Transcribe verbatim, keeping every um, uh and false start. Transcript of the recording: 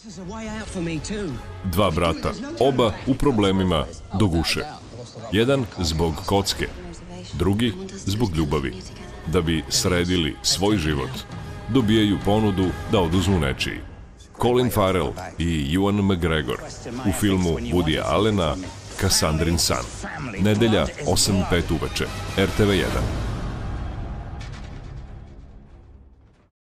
Dva brata, oba u problemima do guše. Jedan zbog kocke, drugi zbog ljubavi. Da bi sredili svoj život, dobijaju ponudu da oduzmu nečiji. Colin Farrell i Ewan McGregor u filmu Woodyja Allena Kasandrin san. Nedelja osam i pet uveče, R T V jedan.